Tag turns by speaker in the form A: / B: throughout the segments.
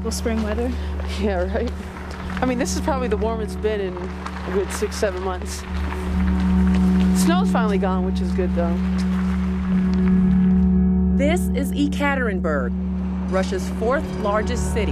A: typical spring weather.
B: Yeah, right? I mean, this is probably the warmest it's been in a good 6-7 months. Snow's finally gone, which is good, though.
C: This is Ekaterinburg, Russia's 4th largest city,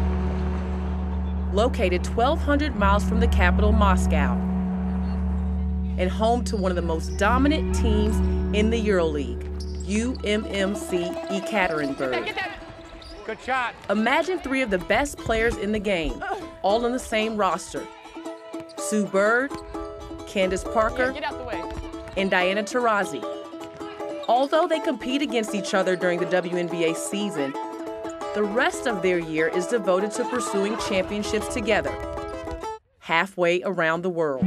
C: located 1,200 miles from the capital, Moscow, and home to one of the most dominant teams in the EuroLeague, UMMC Ekaterinburg.
D: Good shot.
C: Imagine 3 of the best players in the game, all on the same roster. Sue Bird, Candace Parker,
D: Get out the way.
C: and Diana Taurasi. Although they compete against each other during the WNBA season, the rest of their year is devoted to pursuing championships together, halfway around the world.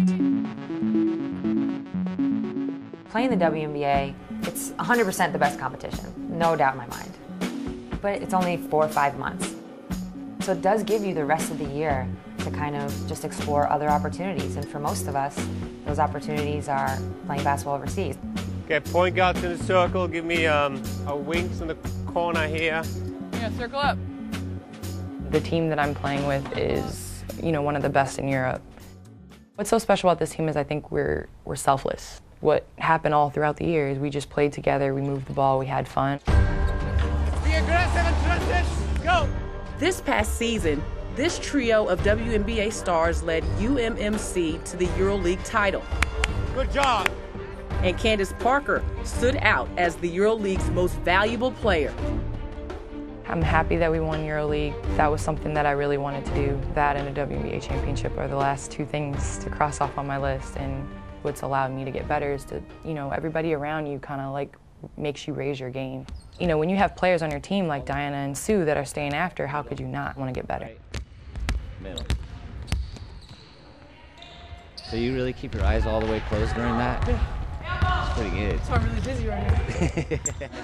E: Playing the WNBA, it's 100% the best competition, no doubt in my mind. But it's only 4 or 5 months. So it does give you the rest of the year to kind of just explore other opportunities. And for most of us, those opportunities are playing basketball overseas.
D: Okay, point guards in a circle. Give me a wings in the corner here. Yeah, circle up.
F: The team that I'm playing with is, one of the best in Europe. What's so special about this team is I think we're selfless. What happened all throughout the year is we just played together, we moved the ball, we had fun.
D: Be aggressive and transition. Go!
C: This past season, this trio of WNBA stars led UMMC to the EuroLeague title.
D: Good job.
C: And Candace Parker stood out as the EuroLeague's most valuable player.
F: I'm happy that we won EuroLeague. That was something that I really wanted to do. That and a WNBA championship are the last 2 things to cross off on my list. And what's allowed me to get better is to, everybody around you kind of like makes you raise your game. When you have players on your team like Diana and Sue that are staying after, how could you not want to get better?
G: Middle. So you really keep your eyes all the way closed during that? Yeah. It's pretty good.
B: So I'm really dizzy right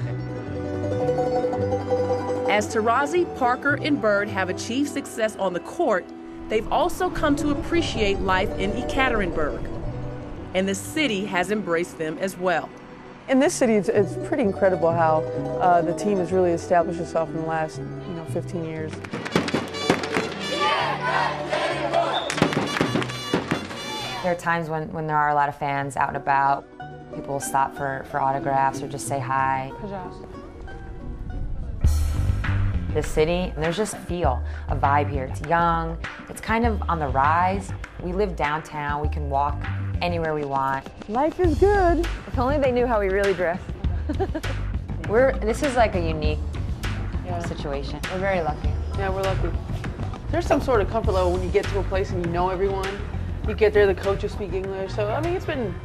B: now.
C: As Taurasi, Parker, and Bird have achieved success on the court, they've also come to appreciate life in Ekaterinburg. And the city has embraced them as well.
B: In this city, it's pretty incredible how the team has really established itself in the last, 15 years.
E: There are times when there are a lot of fans out and about. People will stop for autographs or just say hi. This city, there's just a vibe here. It's young, it's kind of on the rise. We live downtown, we can walk anywhere we want.
B: Life is good.
E: If only they knew how we really dress. This is like a unique situation. We're very lucky.
B: Yeah, we're lucky. There's some sort of comfort level when you get to a place and you know everyone. You get there, the coaches speak English. So, and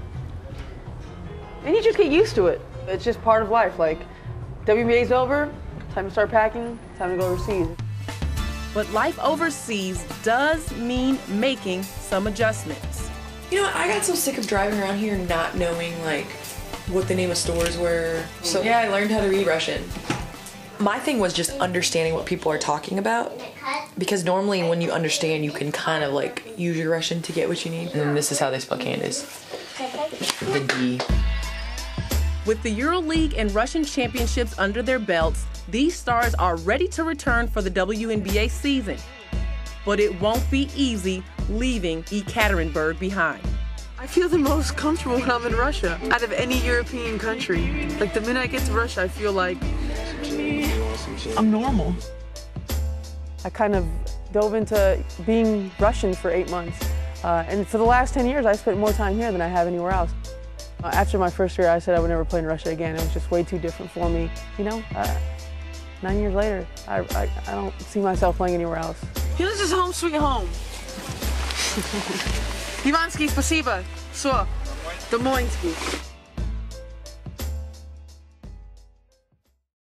B: you just get used to it. It's just part of life. Like, WNBA's over, time to start packing, time to go overseas.
C: But life overseas does mean making some adjustments.
H: I got so sick of driving around here not knowing, what the name of stores were. So, yeah, I learned how to read Russian. My thing was just understanding what people are talking about. Because normally when you understand, you can kind of, use your Russian to get what you need. And then this is how they spell Candace. The D.
C: With the EuroLeague and Russian championships under their belts, these stars are ready to return for the WNBA season. But it won't be easy leaving Ekaterinburg behind.
B: I feel the most comfortable when I'm in Russia, out of any European country. The minute I get to Russia, I feel like I'm normal. I kind of dove into being Russian for 8 months. And for the last 10 years, I spent more time here than I have anywhere else. After my first year, I said I would never play in Russia again. It was just way too different for me. 9 years later, I don't see myself playing anywhere else. This is home sweet home. Ivansky, спасибо. Все. Домоинский.